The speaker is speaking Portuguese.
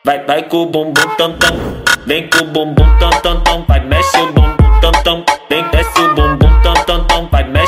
Vai com o bumbum tam tam, vem com o bumbum tam tam tam, vai mexe o bumbum tam tam, vem desce o bumbum tam tam tam, vai mexe